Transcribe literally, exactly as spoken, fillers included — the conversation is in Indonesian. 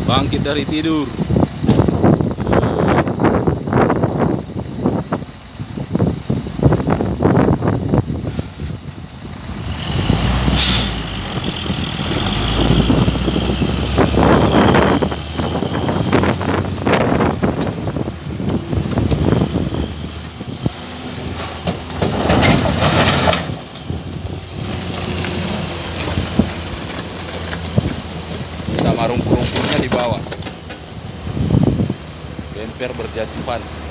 Bangkit dari tidur. Sama rumput-rumputnya di bawah. Bemper berjatuhan.